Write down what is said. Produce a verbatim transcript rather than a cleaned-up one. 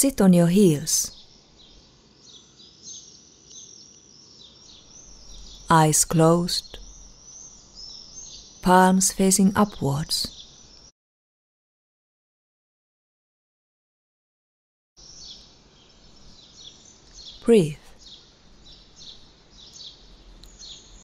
Sit on your heels. Eyes closed, palms facing upwards. Breathe.